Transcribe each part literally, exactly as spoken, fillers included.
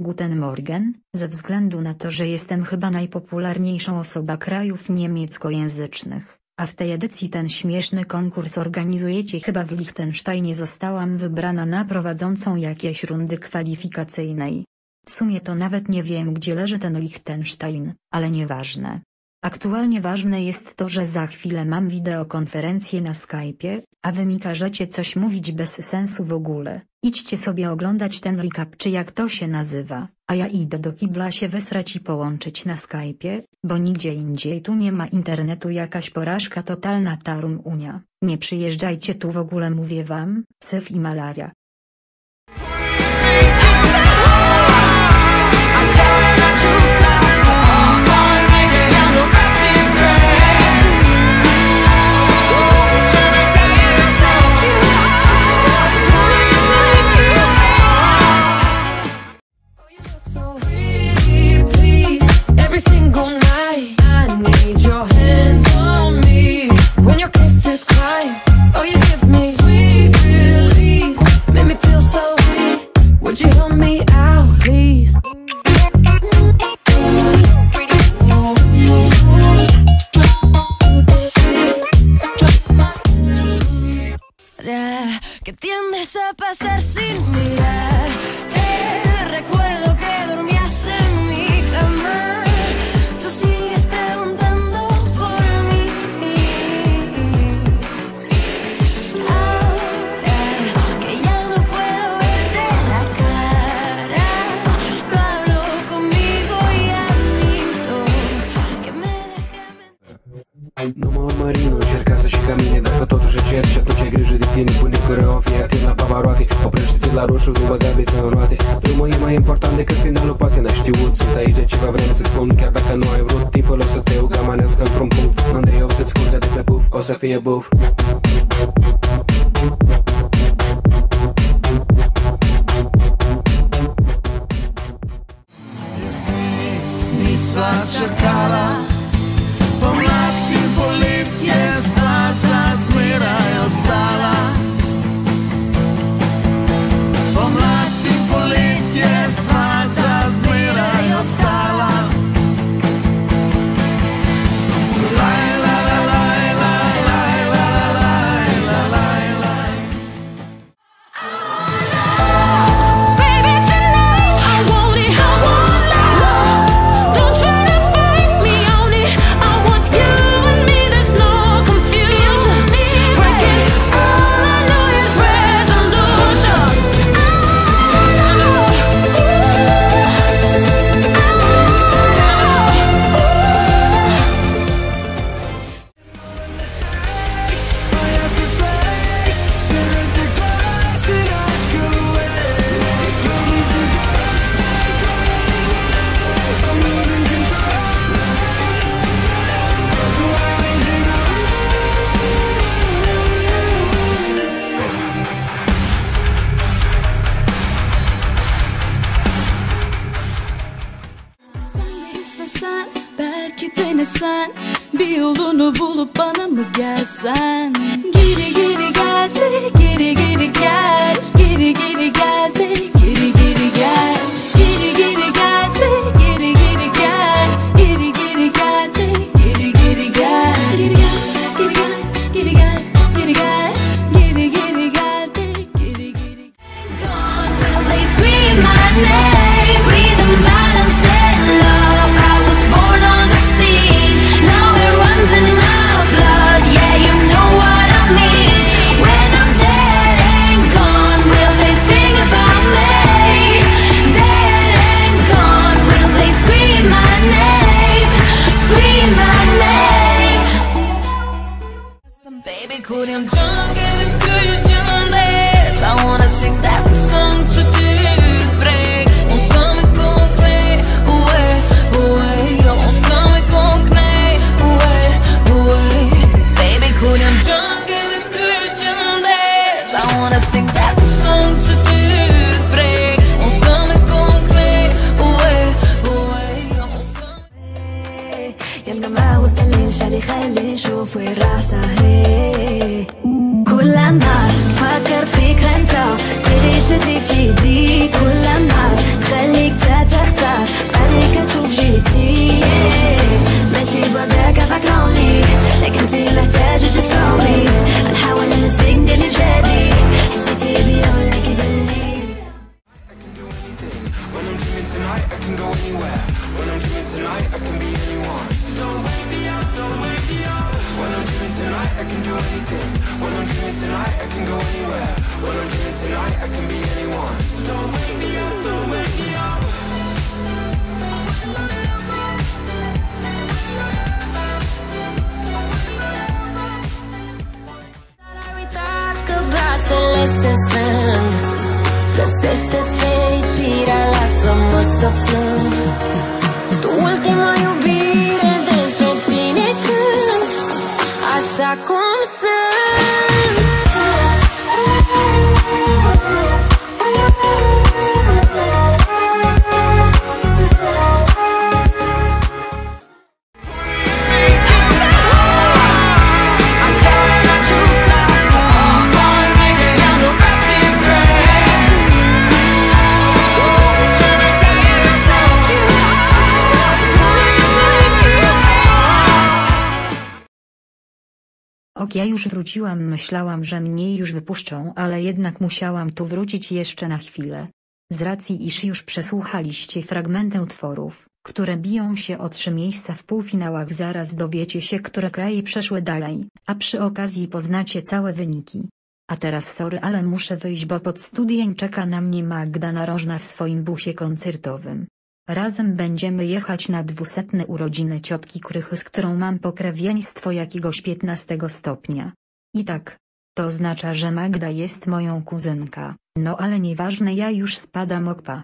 Guten Morgen, ze względu na to, że jestem chyba najpopularniejszą osobą krajów niemieckojęzycznych, a w tej edycji ten śmieszny konkurs organizujecie chyba w Liechtensteinie, zostałam wybrana na prowadzącą jakieś rundy kwalifikacyjnej. W sumie to nawet nie wiem, gdzie leży ten Liechtenstein, ale nieważne. Aktualnie ważne jest to, że za chwilę mam wideokonferencję na Skype'ie, a wy mi każecie coś mówić bez sensu w ogóle. Idźcie sobie oglądać ten recap, czy jak to się nazywa, a ja idę do kibla się wysrać i połączyć na Skype'ie, bo nigdzie indziej tu nie ma internetu, jakaś porażka totalna tarum unia. Nie przyjeżdżajcie tu w ogóle, mówię wam, syf i malaria. Que tiendes a pasar sin mirar. Te recuerdo que dormías en mi cama. Tú sigues preguntando por mí. Ahora que ya no puedo verte la cara, no hablo conmigo y admito que me dejé. Numai Marino încerca să-și camine. Dacă totuși încerci și atunci ai grijă de tine. Pune coreografie, atent la pavaroate. Oprește-te la roșu, nu băga bețe în roate. Drumul e mai important decât finalul, poate n-ai știut. Sunt aici de ceva vreme să-ți spun. Chiar dacă nu ai vrut, timpul o să te ugramanească într-un punct. Mândrie o să-ți curgă de pe puf, o să fie buf. Ni sva čakala, pomlad in poletje sva za zmeraj ostala. Pomlad in poletje sva za zmeraj ostala. Laj, la, la, laj, laj, laj, la, la, laj, la, laj, laj. Baby, tonight I want it, I want love. Don't try to fight me on it. I want you and me, there's no confusion. Breaking all I know is resolutions. İstesen belki denesen, bir yolunu bulup bana mı gelsen? Geri geri geldi, geri geri gel, geri geri geldi, geri geri gel, geri geri geldi, geri geri gel, geri geri geldi, geri geri gel, geri gel, geri gel, geri gel, geri gel, geri geri geldi, geri geri. Gone, will they scream my name? Breathe balance and love. I was born on the scene. Now it runs in my blood. Yeah, you know what I mean. When I'm dead and gone, will they sing about me? Dead and gone, will they scream my name? Scream my name. Some baby couldn't jump in the good young days. I wanna sing that song to the break. On stomach gon' play away, away. On stomach gon' play away, away. Baby couldn't jump in the good young days. I wanna sing that song to the break. On stomach gon' play away, away. On stomach. يلا ما وصلنيش اللي خلي نشوف وين راسه هي. كل النهار فكر فيك انت، تغير جدي في يدي كل النهار خليك tonight, I can be anyone. So don't wake me up, don't wake me up. When I'm dreaming tonight, I can do anything. When I'm dreaming tonight, I can go anywhere. When I'm dreaming tonight, I can be anyone. So don't wake me up, don't wake me up. Să le se strâng. Găsește-ți fericirea, lasă-mă să plâng. Tu ultima iubire despre tine cânt, așa cum sunt. Ok, ja już wróciłam, myślałam, że mnie już wypuszczą, ale jednak musiałam tu wrócić jeszcze na chwilę. Z racji iż już przesłuchaliście fragmenty utworów, które biją się o trzy miejsca w półfinałach, zaraz dowiecie się, które kraje przeszły dalej, a przy okazji poznacie całe wyniki. A teraz sorry, ale muszę wyjść, bo pod studiem czeka na mnie Magda Narożna w swoim busie koncertowym. Razem będziemy jechać na dwusetne urodziny ciotki Krychy, z którą mam pokrewieństwo jakiegoś piętnastego stopnia. I tak. To oznacza, że Magda jest moją kuzynka, no ale nieważne, ja już spadam, okpa.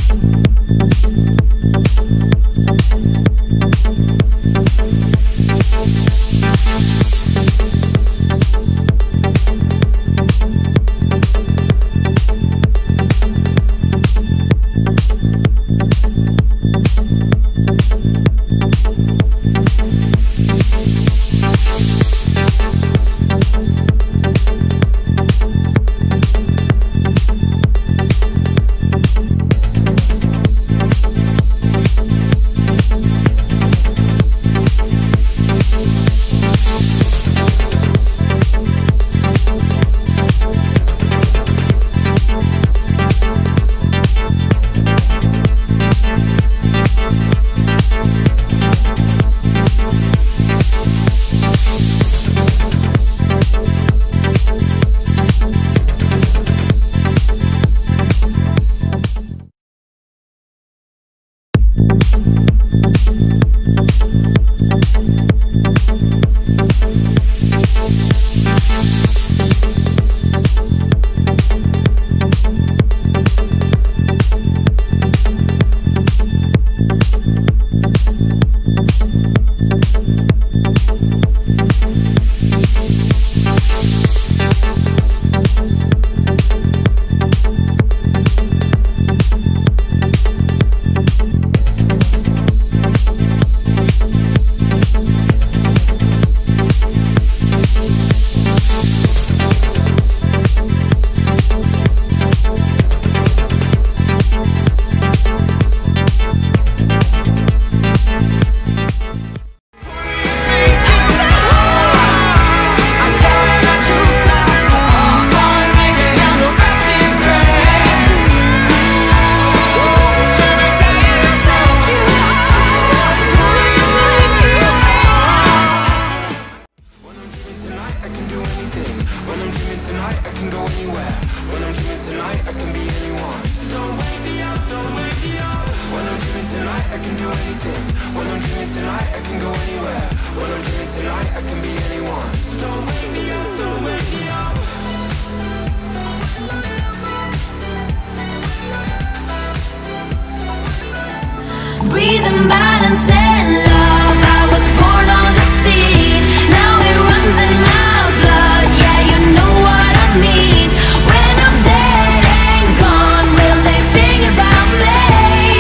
Breathe and balance and love. I was born on the scene. Now it runs in my blood. Yeah, you know what I mean. When I'm dead and gone, will they sing about me?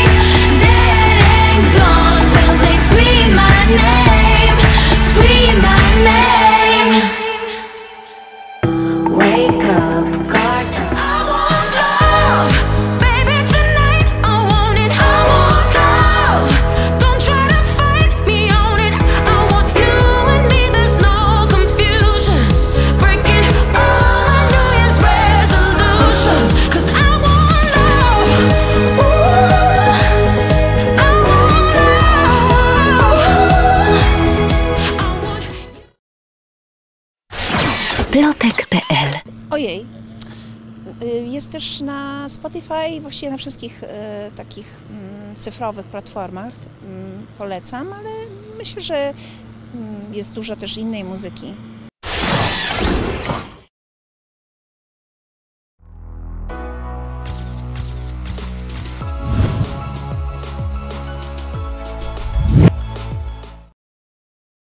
Dead and gone, will they scream my name? Scream my name. Wake up, God. I want love, baby, tonight. I want it. I want love. Don't try to fight me on it. I want you and me. There's no confusion. Breaking all my New Year's resolutions. 'Cause I want love. Ooh, I want love. I want plotek kropka p l. Ojej, Y, jest też na Spotify, właściwie na wszystkich y, takich mm, cyfrowych platformach. Mm, polecam, ale myślę, że mm, jest dużo też innej muzyki.